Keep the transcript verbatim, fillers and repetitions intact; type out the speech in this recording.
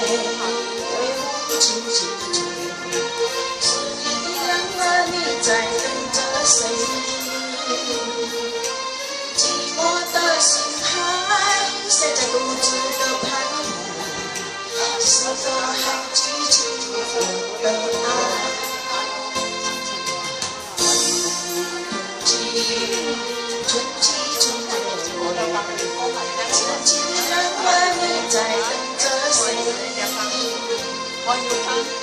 紧紧追，是你的两个你在等着谁？寂寞的心海，谁在独自的盼望？是个好激情的爱。 春季春来，自己人问你在等着谁？